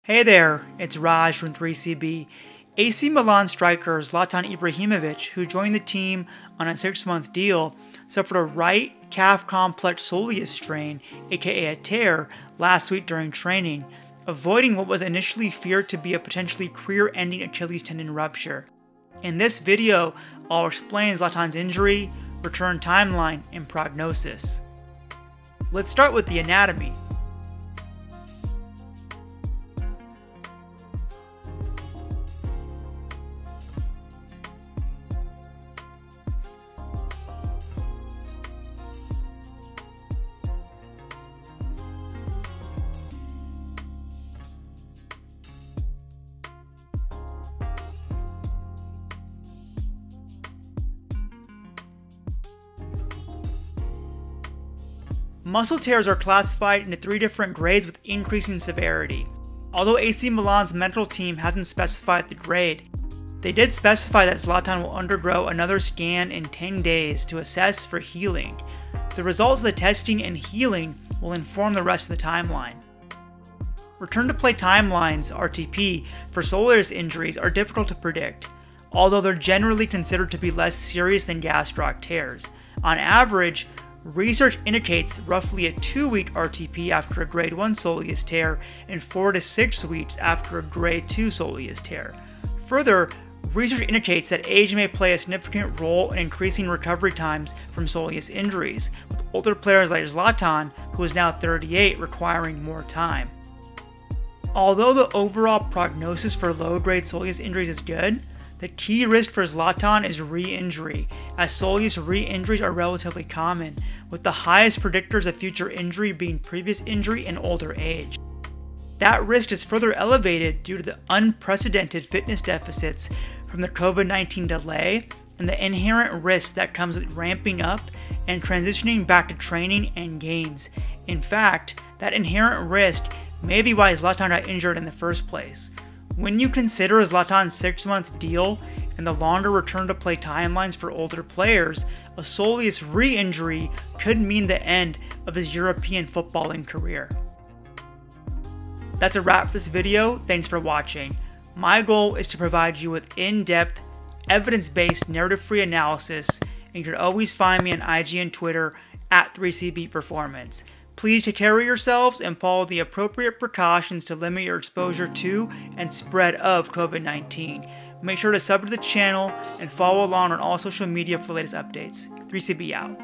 Hey there, it's Raj from 3CB. AC Milan striker Zlatan Ibrahimovich, who joined the team on a 6-month deal, suffered a right calf complex soleus strain, aka a tear, last week during training, avoiding what was initially feared to be a potentially career-ending Achilles tendon rupture. In this video, I'll explain Zlatan's injury, return timeline, and prognosis. Let's start with the anatomy. Muscle tears are classified into 3 different grades with increasing severity. Although AC Milan's medical team hasn't specified the grade, they did specify that Zlatan will undergo another scan in 10 days to assess for healing. The results of the testing and healing will inform the rest of the timeline. Return to play timelines, RTP, for soleus injuries are difficult to predict, although they're generally considered to be less serious than gastroc tears. On average, research indicates roughly a 2-week RTP after a grade 1 soleus tear and 4 to 6 weeks after a grade 2 soleus tear. Further, research indicates that age may play a significant role in increasing recovery times from soleus injuries, with older players like Zlatan, who is now 38, requiring more time. Although the overall prognosis for low-grade soleus injuries is good, the key risk for Zlatan is re-injury, as soleus re-injuries are relatively common, with the highest predictors of future injury being previous injury and older age. That risk is further elevated due to the unprecedented fitness deficits from the COVID-19 delay and the inherent risk that comes with ramping up and transitioning back to training and games. In fact, that inherent risk may be why Zlatan got injured in the first place. When you consider Zlatan's 6-month deal and the longer return to play timelines for older players, a soleus re-injury could mean the end of his European footballing career. That's a wrap for this video. Thanks for watching. My goal is to provide you with in-depth, evidence-based, narrative-free analysis, and you can always find me on IG and Twitter at 3CB Performance. Please take care of yourselves and follow the appropriate precautions to limit your exposure to and spread of COVID-19. Make sure to sub to the channel and follow along on all social media for the latest updates. 3CB out.